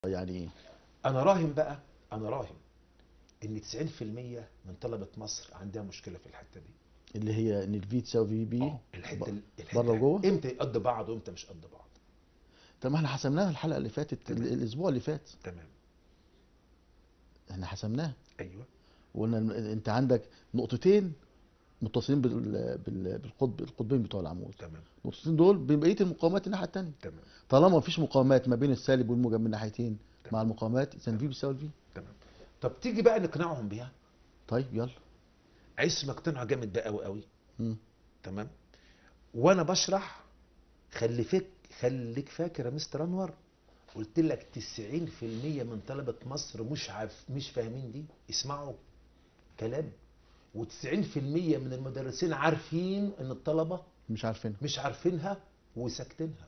يعني ايه؟ انا راهن بقى، انا راهن ان 90% من طلبة مصر عندها مشكلة في الحتة دي. اللي هي ان الفي تساوي في بي بره الحتة وجوه. امتى قد بعض وامتى مش قد بعض. طب ما احنا حسمناها الحلقه اللي فاتت، تمام. الاسبوع اللي فات تمام. احنا حسمناها. ايوه. وقلنا انت عندك نقطتين متصلين القطبين بتوع العمود. تمام. النقطتين دول ببقيه المقاومات الناحيه الثانيه. تمام. طالما مفيش مقاومات ما بين السالب والموجب من ناحيتين تمام. مع المقاومات، اذا في تمام. بيساوي في. تمام. طب تيجي بقى نقنعهم بيها. طيب يلا. عايز مقتنع جامد بقى قوي قوي. مم. تمام. وانا بشرح خليك فاكر يا مستر انور، قلت لك 90% من طلبة مصر مش فاهمين دي. اسمعوا كلام. و90% من المدرسين عارفين ان الطلبة مش عارفين. مش عارفينها وساكتينها.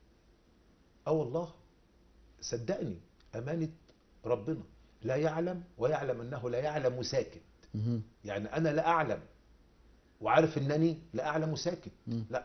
اه والله، صدقني، امانة ربنا. لا يعلم ويعلم انه لا يعلم وساكت. مهم. يعني انا لا اعلم وعارف انني لا اعلم وساكت. مم. لا،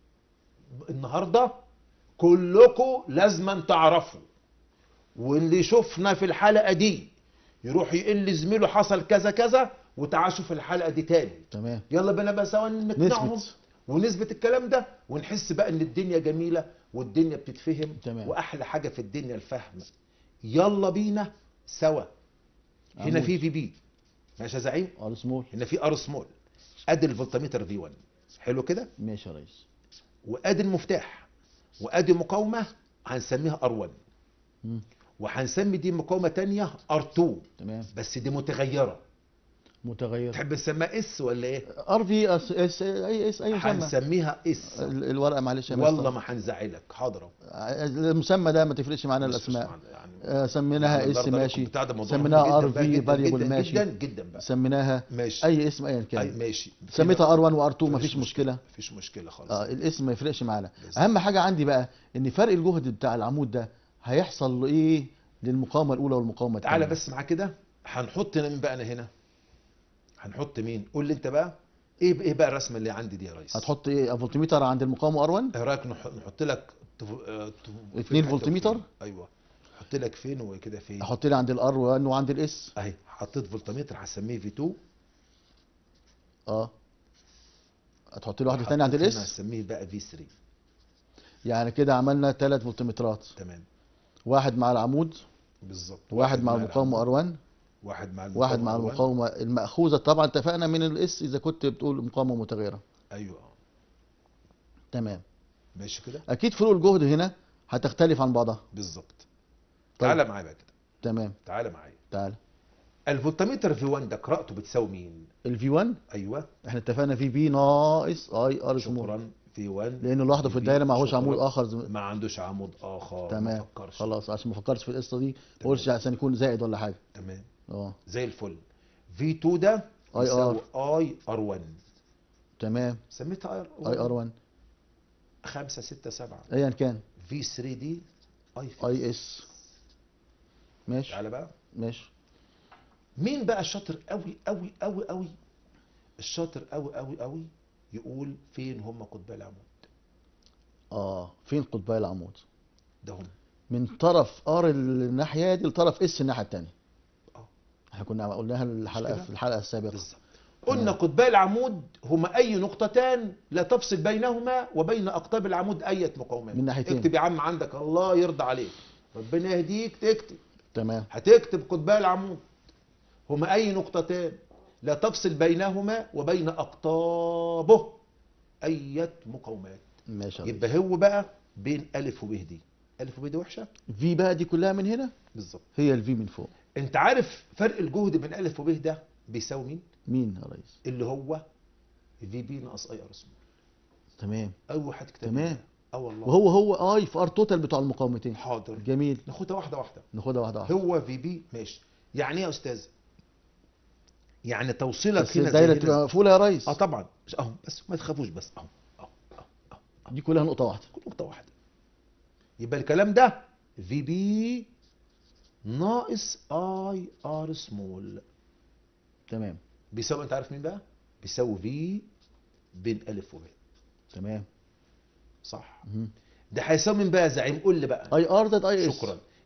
النهارده كلكم لازما تعرفوا، واللي شفنا في الحلقه دي يروح يقول لزميله حصل كذا كذا وتعال شوف الحلقه دي تاني. تمام. يلا بينا بقى سوا نقنعهم نثبت. ونثبت الكلام ده ونحس بقى ان الدنيا جميله والدنيا بتتفهم. تمام. واحلى حاجه في الدنيا الفهم. يلا بينا سوا. هنا عمود. في بي، ماشي يا زعيم. ار سمول. هنا في ار سمول. ادي الفولتميتر في 1. حلو كده. ماشي يا ريس. وادي المفتاح وادي مقاومه هنسميها ار1. مم. وهنسمي دي مقاومه تانية ار2. تمام. بس دي متغيره. متغير. تحب نسميها اس ولا ايه؟ ار في اس اي اس اي مسمى. هنسميها اس. الورقه معلش يا والله مستر. ما هنزعلك. حاضر. المسمى ده ما تفرقش معانا مش مش الاسماء. معنا يعني. سميناها اس ماشي، بتاع ده موضوع مهم سميناها ار جدا بقى، في جدا فاريبل جدا ماشي، جدا جدا بقى. سميناها ماشي. اي اسم ايا اي كان، ماشي. سميتها ار 1 وار 2 مفيش مفيش مشكله. مفيش مشكله خالص. الاسم ما يفرقش معانا. بالظبط. اهم حاجه عندي بقى ان فرق الجهد بتاع العمود ده هيحصل له ايه للمقاومه الاولى والمقاومه تعالى الثانيه. بس معاه كده. هنحط مين بقى؟ انا هنا هنحط مين؟ قول لي انت بقى. ايه بقى الرسمه اللي عندي دي يا ريس؟ هتحط ايه؟ فولتميتر عند المقاومه ار 1. ايه رايك نحط لك 2 حتة فولتميتر. وفين؟ ايوه. احط لك فين وكده فين؟ احط لي عند الار 1 وعند الاس. اهي حطيت فولتميتر هسميه في 2. اه هتحط لي واحده ثانيه عند الاس. هسميه بقى في 3. يعني كده عملنا 3 فولتمترات. تمام. واحد مع العمود، بالظبط. واحد مع المقاومه ار 1، واحد مع واحد مع R1. المقاومه المأخوذه طبعا اتفقنا من الاس اذا كنت بتقول مقاومه متغيره. ايوه. تمام. ماشي كده. اكيد فروق الجهد هنا هتختلف عن بعضها. بالظبط. طيب. تعالى معايا بقى كده. تمام. تعالى معايا. تعال. الفولتميتر في 1 ده قراءته بتساوي مين؟ الفي 1 ايوه. احنا اتفقنا في بي ناقص اي ار سمول، شكرا. في 1 لانه لوحده في الدايره معهوش شكراً. عمود اخر ما عندوش عمود اخر. تمام. ما فكرش. خلاص عشان ما فكرتش في القصه دي، ما تمام. قلتش عشان يكون زائد ولا حاجه. تمام. اه زي الفل. في 2 ده اي يساوي ار. اي ار 1. تمام. سميتها اي ار 1 5 6 7. ايا كان. في 3 دي اي اي اس. ماشي. تعالى بقى. ماشي. مين بقى الشاطر قوي قوي قوي قوي؟ الشاطر قوي قوي قوي يقول فين هم قطبي العمود؟ فين قطبي العمود؟ ده هم. من طرف ار الناحيه دي لطرف اس الناحيه الثانيه. اه احنا كنا قلناها الحلقه كده؟ في الحلقه السابقه. بالظبط. قلنا قطبي العمود هما اي نقطتان لا تفصل بينهما وبين اقطاب العمود اي مقاومات. من ناحيتين. اكتب يا عم عندك، الله يرضى عليك، ربنا يهديك تكتب. تمام. هتكتب قطبي العمود هما اي نقطتان لا تفصل بينهما وبين اقطابه اي مقاومات. ماشي. يبقى هو بقى بين الف وب دي. الف وب دي وحشه. في بقى دي كلها من هنا بالظبط. هي الفي من فوق. انت عارف فرق الجهد بين الف وب ده بيساوي مين؟ مين يا ريس؟ اللي هو في بي ناقص اي ار سمول. تمام. اول واحد كتاب. تمام. اه والله. وهو اي في ار توتال بتوع المقاومتين. حاضر. جميل. ناخدها واحده واحده. ناخدها واحده واحده. هو في بي ماشي. يعني ايه يا استاذ؟ يعني توصيلك بس هنا الدايره زي تبقى هنا. مقفوله يا ريس. اه طبعا. اهو بس ما تخافوش بس اهو. دي كلها نقطه واحده. كل نقطه واحده. يبقى الكلام ده في بي ناقص اي ار سمول تمام. بيساوي، انت عارف مين بقى؟ بيساوي في بين الف وب. تمام. صح. مهم. ده هيساوي مين بقى يا زعيم؟ قول لي بقى. اي ار ده اي اس. شكرا.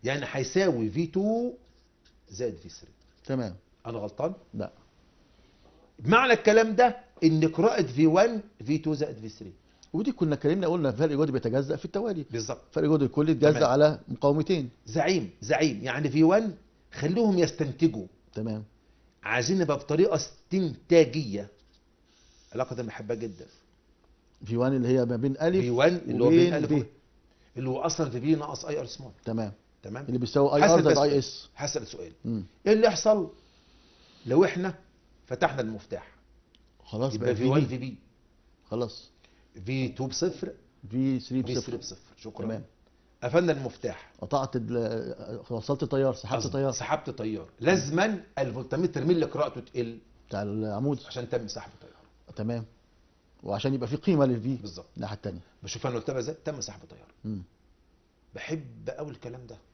يعني هيساوي في 2 زائد في 3. تمام. انا غلطان؟ لا. معنى الكلام ده ان قراءه في 1 في 2 زائد في 3. ودي كنا اتكلمنا قلنا فرق جهد بيتجزأ في التوالي. بالظبط. فرق جهد الكلي يتجزأ تمام. على مقاومتين. زعيم يعني في 1 خليهم يستنتجوا. تمام. عايزين نبقى بطريقه استنتاجيه. العلاقه دي بحبها جدا. في 1 اللي هي ما بين الف في 1 اللي هو بين الف ب. اللي هو اصلا في بي ناقص اي ار سمول. تمام. تمام. اللي بيساوي اي ار زائد اي اس. هسأل سؤال. مم. ايه اللي يحصل لو احنا فتحنا المفتاح؟ خلاص يبقى بقى في 1 في في بي، خلاص في 2 بصفر، في 3 في 3 بصفر. بصفر. شكرا. تمام. قفلنا المفتاح، قطعت وصلت التيار، سحبت التيار سحبت تيار، لازما الفولتمتر مين اللي قراءته تقل؟ بتاع العمود. عشان تم سحب تيار. تمام. وعشان يبقى في قيمه للفي بالظبط. الناحيه الثانيه. بشوف انا قلتها ازاي، تم سحب تيار. بحب قوي الكلام ده.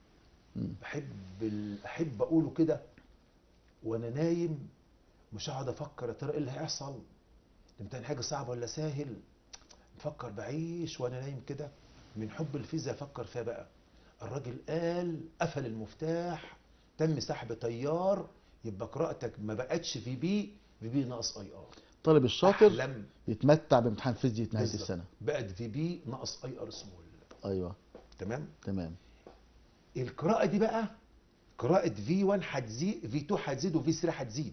احب اقوله كده وانا نايم، مش هقعد افكر يا ترى ايه اللي هيحصل، الامتحان حاجه صعبه ولا سهل. بفكر، بعيش وانا نايم كده من حب الفيزياء. افكر فيها بقى، الراجل قال قفل المفتاح، تم سحب تيار، يبقى قراءتك ما بقتش في بي، في بي ناقص اي ار. الطالب الشاطر أحلم. يتمتع بامتحان فيزياء نهايه بالظبط. السنه. بقت في بي ناقص اي ار سمول. ايوه. تمام. تمام. القراءه دي بقى قراءه في 1 هتزيد، في 2 هتزيد، وفي 3 هتزيد.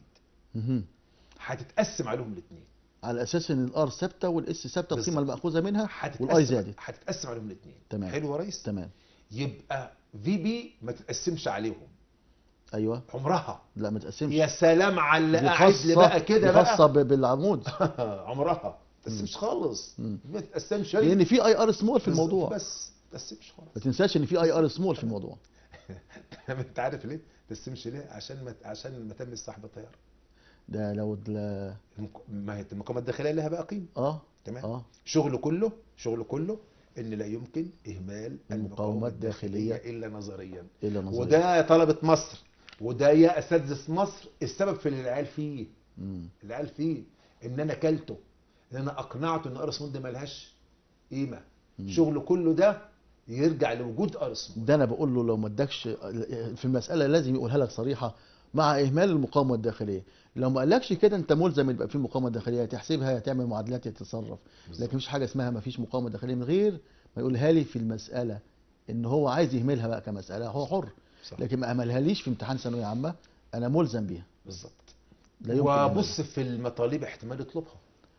هتتقسم عليهم الاثنين على اساس ان الار ثابته والاس ثابته، القيمه بالظبط. الماخوذه منها، والاي زادت. هتتقسم عليهم الاثنين. تمام. حلو يا ريس. تمام. يبقى في بي ما تتقسمش عليهم. ايوه. عمرها. لا ما تقسمش. يا سلام على اللي دي قاعد لي بقى كده بقى. خاصه بالعمود. عمرها ما تتقسمش خالص. ما تتقسمش لان في اي ار سمول في الموضوع. بس ما تتقسمش خالص. ما تنساش ان في اي ار سمول في الموضوع. انت عارف ليه؟ ما تقسمش ليه؟ عشان ما تمش سحب التيار. ده لو ما هي المقاومه الداخليه لها بقى قيمه. تمام. شغله كله ان لا يمكن اهمال المقاومه الداخليه الا نظريا. وده يا طلبه مصر، وده يا اساتذه مصر، السبب في اللي العيال فيه. العيال فيه ان انا كلته، ان انا اقنعته ان ارس مود ملهاش قيمه. شغله كله ده يرجع لوجود ارس مود. ده انا بقول له لو ما ادكش في المساله لازم يقولها لك صريحه، مع اهمال المقاومه الداخليه. لو ما قالكش كده انت ملزم يبقى في مقاومه داخليه، تحسبها، تعمل معادلات، تتصرف. لكن مفيش حاجه اسمها ما فيش مقاومه داخليه من غير ما يقولها لي في المساله. ان هو عايز يهملها بقى كمساله هو حر. صح. لكن ما اهملها ليش في امتحان ثانويه عامه انا ملزم بيها. بالظبط. وبص في المطالب احتمال يطلبها،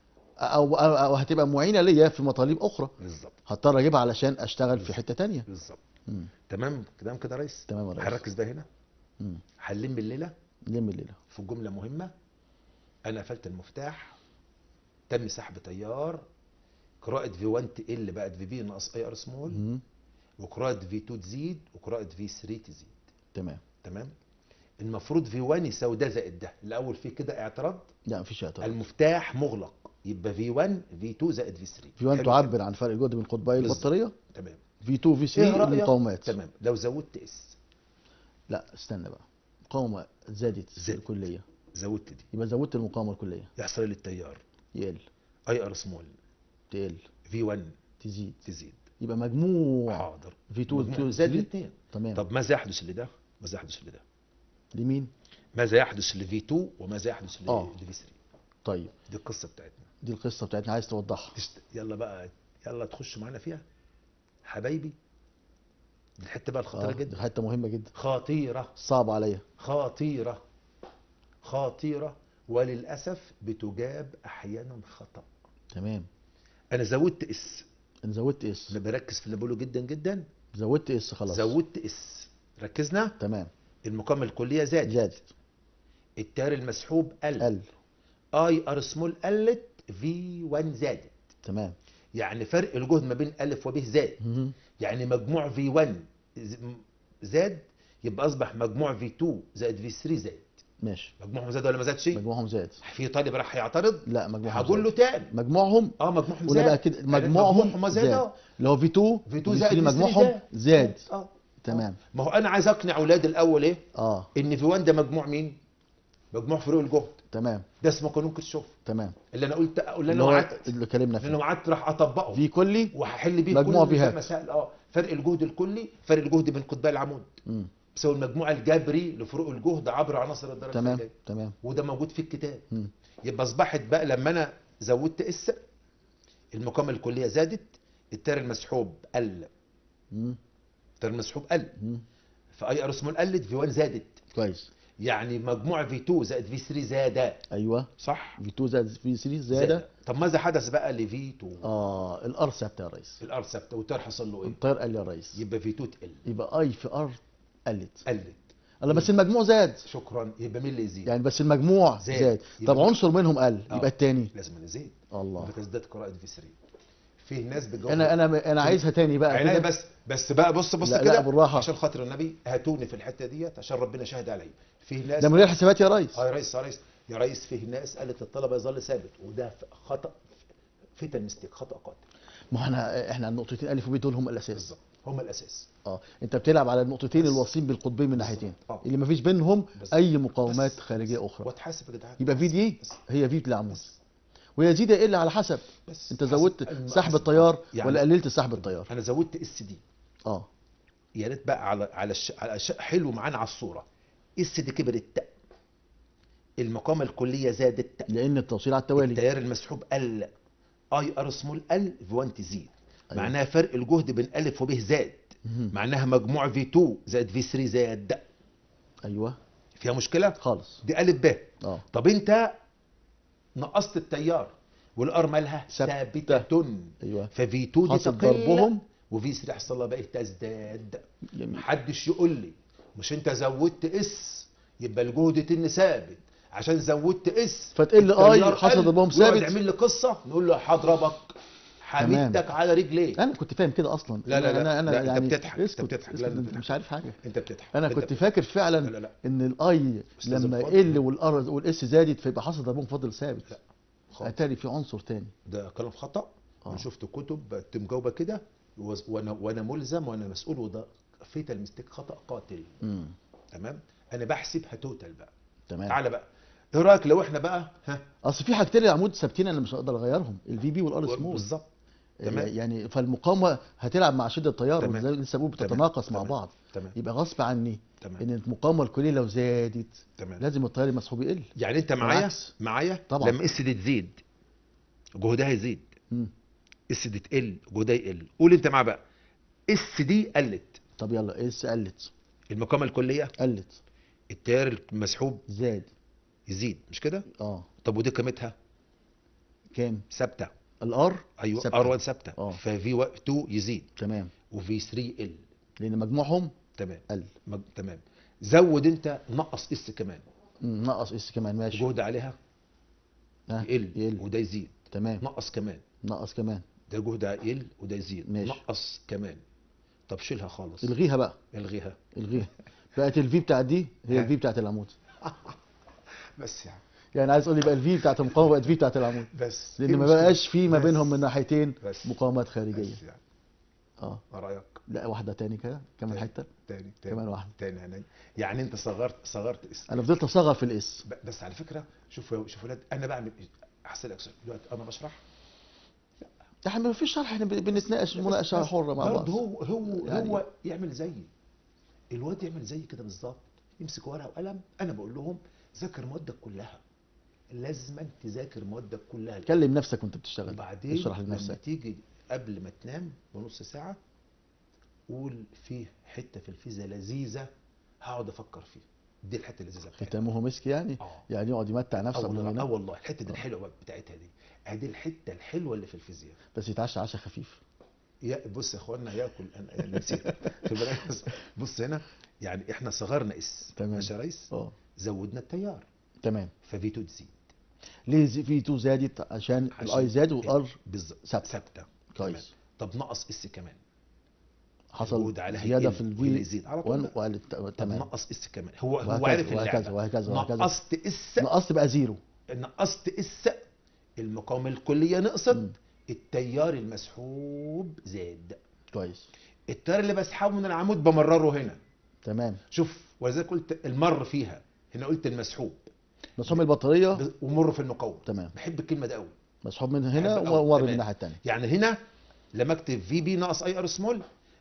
او هتبقى معينه ليا في مطالب اخرى. بالظبط. هضطر اجيبها علشان اشتغل في حته ثانيه. بالظبط. تمام كده يا ريس. تمام يا ريس. هنركز بقى هنا. هنلم الليله. نلم الليله في جمله مهمه. انا قفلت المفتاح، تم سحب تيار، قراءه في 1 تقل، بقت في بي ناقص اي ار سمول، وقراءه في 2 تزيد، وقراءه في 3 تزيد. تمام. المفروض في 1 يساوي ده زائد ده. الاول في كده اعتراض؟ لا مفيش اعتراض. المفتاح مغلق، يبقى في 1 في 2 زائد في 3. في 1 تعبر عن فرق الجهد بين قطبي البطاريه. تمام. في 2 في 3 المقاومات. تمام. لو زودت اس. لا استنى بقى، مقاومه زادت الكليه، زودت دي، يبقى زودت المقاومه الكليه، يحصل لي التيار يقل، اي ار سمول تقل، في 1 تزيد، يبقى مجموع. حاضر. في 2 زاد الاثنين. تمام. طب ماذا يحدث لده؟ ماذا يحدث لده؟ لمين؟ ماذا يحدث لفي 2 وماذا يحدث لفي 3؟ طيب دي القصه بتاعتنا. دي القصه بتاعتنا، عايز توضحها. يلا بقى، يلا تخشوا معانا فيها حبايبي. دي الحته بقى الخطيره جدا. دي حته مهمه جدا، خطيره، صعب عليا، خطيره، وللاسف بتجاب احيانا خطا. تمام. انا زودت اس. انا بركز في اللي بقوله جدا جدا. زودت اس، خلاص زودت اس، ركزنا. تمام. المقاومه الكليه زادت. التيار المسحوب قل. اي ار سمول قلت، في 1 زادت. تمام. يعني فرق الجهد ما بين الف وب زاد. يعني مجموع في 1 زاد، يبقى اصبح مجموع في 2 زائد في 3 زاد. ماشي. مجموعهم زاد ولا ما زادش؟ مجموعهم زاد. في طالب راح يعترض؟ لا مجموعهم هقول له تاني مجموعهم مجموعهم زاد. بقى كده مجموعهم زاد. لو في 2 زائد مجموعهم زاد. تمام. ما هو انا عايز اقنع اولاد الاول ايه؟ ان في 1 ده مجموع مين؟ مجموع فروق الجهد. تمام. ده اسمه قانون كيرشوف. تمام. اللي انا قلت، اللي انا وعدت، اللي اتكلمنا فيه، اللي انا وعدت راح اطبقه في كلي وهحل بيه مجموع كل فيهات. المسائل. فرق الجهد الكلي فرق الجهد بين قطبي العمود مم. بيساوي المجموع الجبري لفروق الجهد عبر عناصر الدرجه تمام الخارجيه. تمام. وده موجود في الكتاب. مم. يبقى اصبحت بقى لما انا زودت اس المقاومه الكليه زادت، التيار المسحوب قل، مم. التيار المسحوب قل، مم. فاي ار سمول قلت، في 1 زادت، كويس. يعني مجموع في 2 زائد في 3 زاد. ايوه. صح؟ في 2 زائد في 3 زياده. طب ماذا حدث بقى لفي 2؟ الار ثابته يا ريس. الار ثابته والتيار حصل له ايه؟ التيار قل يا ريس. يبقى في 2 تقل، يبقى اي في ار قلت. قلت. الله، بس المجموع زاد. شكرا. يبقى مين اللي يزيد؟ يعني بس المجموع زاد. زاد. طب يبقى عنصر منهم قل، آه. يبقى التاني. لازم نزيد. الله. يبقى تزداد قراءه في 3. في ناس بتجاوب. انا عايزها تاني بقى عينيا كده. بس بقى بص لا كده بالراحه. عشان خاطر النبي هاتوني في الحته ديت عشان ربنا شاهد عليا. في ناس ده من غير حسابات يا ريس. يا ريس يا ريس فيه ناس قالت الطلبه يظل ثابت، وده خطا، فيتال ميستيك، خطا قاتل. ما هو احنا النقطتين الف وب دول هم الاساس. بالظبط هم الاساس. انت بتلعب على النقطتين بس. الواصلين بالقطبين من ناحيتين، اللي ما فيش بينهم بينهم بس. اي مقاومات بس. خارجيه اخرى. وتحاسب يا جدعان. يبقى في دي بس. هي في العمود، بس. ويزيد يقل على حسب بس. انت زودت حسب. سحب حسب. التيار يعني ولا قللت سحب التيار. انا زودت اس دي. اه يا ريت بقى على حلو معانا على الصوره. اس دي كبرت، المقاومه الكليه زادت، لان التوصيل على التوالي. التيار المسحوب قل، اي ار سمول قل، في 1 تزيد. أيوة. معناها فرق الجهد بين الف وب زاد. مهم. معناها مجموع في 2 زائد في 3 زاد. ايوه فيها مشكله خالص. دي الف ب. اه طب انت نقصت التيار والار مالها ثابتة. ثابته. ايوه ففي 2 دي حصل تقل ضربهم. وفي 3 يحصل لها بقى تزداد. جميل. محدش يقول لي مش انت زودت اس يبقى الجهد تن ثابت عشان زودت اس فتقل اي حصل ضربهم ثابت. يعمل لي قصه نقول له هضربك حبيبتك على رجليك. انا كنت فاهم كده اصلا. لا لا لا, انا لا يعني انت بتضحك. اسكت انت بتضحك. اسكت. لا لا انت مش عارف حاجه. انت بتضحك. انا انت كنت بتضحك. فاكر فعلا لا لا. ان الاي أستاذ لما الفاضل. يقل والار والاس زادت فيبقى حصل ضربهم فاضل ثابت. لا خالص. اتاري في عنصر تاني. ده كلام خطا. انا آه. شفت كتب مجاوبه كده وانا ملزم وانا مسؤول، وده فيتال ميستيك، خطا قاتل. تمام. انا بحسبها توتال بقى. تمام. تعالى بقى، ايه رايك لو احنا بقى اصل في حاجتين العمود ثابتين انا مش هقدر اغيرهم، الفي بي والار سمول. بالظبط. تمام. يعني فالمقاومه هتلعب مع شده التيار، تمام. وزي لسه بقول تمام. بتتناقص مع تمام. بعض. تمام. يبقى غصب عني تمام. ان المقاومه الكليه لو زادت تمام. لازم التيار المسحوب يقل. يعني انت معايا بالعكس. طبعا. لما اس دي تزيد جهدها يزيد، مم. اس دي تقل جهدها يقل. قول انت معايا بقى، اس دي قلت، طب يلا اس قلت. المقاومه الكليه قلت. التيار المسحوب زاد. يزيد، مش كده؟ اه طب ودي قيمتها كام؟ ثابته. الار ايوه ثابتة. ار 1 ثابته. اه. ففي 2 يزيد تمام، وفي 3 يقل. لان مجموعهم تمام. قل. تمام. زود انت نقص اس كمان، نقص اس كمان. ماشي. جهد عليها ها؟ يقل وده يزيد. تمام. نقص كمان، نقص كمان. ده جهد يقل وده يزيد. ماشي. نقص كمان. طب شيلها خالص. الغيها بقى. الغيها. الغيها. بقت الفي بتاعت دي هي ها. الفي بتاعت العمود. بس يعني يعني عايز تقول لي بقى الفي بتاعت المقاومه بقت في بتاعت العمود، بس لان إيه ما المشكلة؟ بقاش في ما بس. بينهم من ناحيتين بس. مقاومات خارجيه. بس يعني اه ما رايك؟ لا واحده تاني كده كمان حته. تاني كمان واحده. تاني عيني. يعني انت صغرت اسم. انا فضلت اصغر في الاس. بس على فكره شوف ولاد، انا بعمل ايه؟ احسن لك سؤال دلوقتي، انا بشرح احنا ما فيش شرح، احنا بنتناقش مناقشه حره مع بعض. برضه هو يعني هو يعمل زيي، الواد يعمل زي كده بالظبط، يمسك ورقه وقلم. انا بقول لهم ذاكر موادك كلها، لازما تذاكر موادك كلها. كلم نفسك وانت بتشتغل، وبعدين اشرح لما لنفسك. تيجي قبل ما تنام بنص ساعه قول فيه حته في الفيزياء لذيذه هقعد افكر فيها، دي الحته اللذيذه بتاعتها. ختامه مسك يعني. اه. يعني يقعد يمتع نفسه قبل ما ينام. والله الحته دي الحلوه بقى بتاعتها دي، ادي الحته الحلوه اللي في الفيزياء. بس يتعشى عشاء خفيف. بص يا اخوانا ياكل، انا نسيت في بالك. بص هنا، يعني احنا صغرنا اس. تمام. ماشي يا ريس. زودنا التيار تمام. ففي 2 تزيد. ليه في 2 زادت؟ عشان الاي زاد والار بالظبط ثابته. ثابته. كويس. طب نقص اس كمان، حصل عليها زياده في الفي يزيد على طول. وقلت. طب تمام. نقص اس كمان، هو وهكذا عارف وهكذا اللعبه. وهكذا وهكذا. نقصت اس، نقصت بقى زيرو. نقصت اس، المقاومه الكليه نقصت، التيار المسحوب زاد. كويس. التيار اللي بسحبه من العمود بمرره هنا. تمام. شوف، ولذلك قلت المر فيها، هنا قلت المسحوب. مسحوب من البطاريه ومر في المقاومه. تمام. بحب الكلمه دي قوي. مسحوب من هنا ومر من الناحيه الثانيه. يعني هنا لما اكتب في بي ناقص اي ار سمول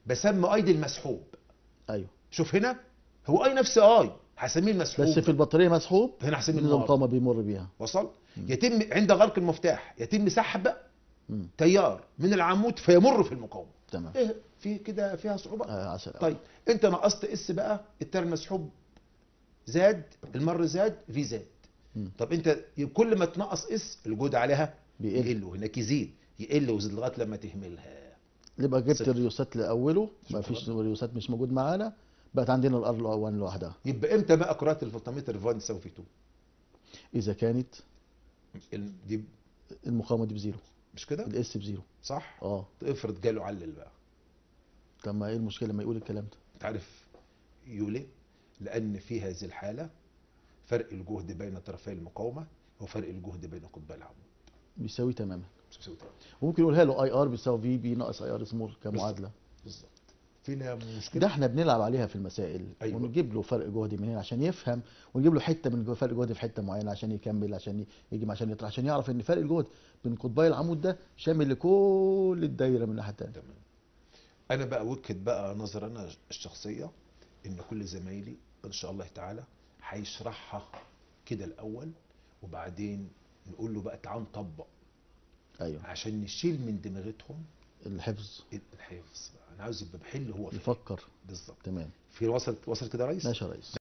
بسمي اي دي المسحوب. ايوه. شوف هنا، هو اي نفس اي هسميه المسحوب. بس في البطاريه مسحوب، هنا هسميه نظام المعارض. مقاومه بيمر بيها. وصل. يتم عند غلق المفتاح يتم سحب مم. تيار من العمود فيمر في المقاومه. تمام. ايه في كده فيها صعوبه؟ عسل. طيب انت نقصت اس بقى، التيار المسحوب زاد، المر زاد، في زاد. مم. طب انت كل ما تنقص اس الجهد عليها بيقل. يقل، وهناك يزيد، يقل ويزيد لغايه لما تهملها. يبقى جبت صفر. الريوسات لاوله، ما شكراً. فيش ريوسات مش موجود معانا، بقت عندنا الار 1 لوحدها. يبقى امتى بقى قراءه الفولتمتر فاين تساوي في 2؟ اذا كانت دي المقاومه دي بزيرو، مش كده؟ الاس بزيرو. صح. اه. افرض جاله علل بقى. طب ما ايه المشكله لما يقول الكلام ده؟ انت عارف يقول ايه؟ لان في هذه الحاله فرق الجهد بين طرفي المقاومه وفرق الجهد بين قطبي العمود بيساوي تماما. مش بيساوي تمام. وممكن يقولها له اي ار بيساوي في بي ناقص اي ار سمول كمعادله. بالظبط. فينا مشكله. ده احنا بنلعب عليها في المسائل. أيوة. ونجيب له فرق جهد من هنا عشان يفهم، ونجيب له حته من فرق جهد في حته معينه عشان يكمل، عشان يجي عشان يطرح، عشان يعرف ان فرق الجهد بين قطبي العمود ده شامل لكل الدايره من الناحيه الثانيه. تمام. انا بقى وجهة بقى نظر انا الشخصيه ان كل زمايلي ان شاء الله تعالى هيشرحها كده الاول، وبعدين نقول له بقى تعال نطبق ايوه. عشان نشيل من دماغتهم الحفظ. الحفظ. انا عاوز يبقى بحل هو فاهم. يفكر. بالظبط. تمام. في وصل كده يا ريس؟ ماشي يا ريس.